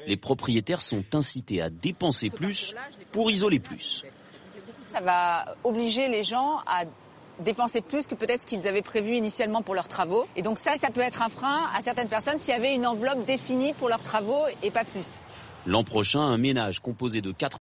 Les propriétaires sont incités à dépenser plus pour isoler plus. Ça va obliger les gens à dépenser plus que peut-être ce qu'ils avaient prévu initialement pour leurs travaux. Et donc ça peut être un frein à certaines personnes qui avaient une enveloppe définie pour leurs travaux et pas plus. L'an prochain, un ménage composé de 4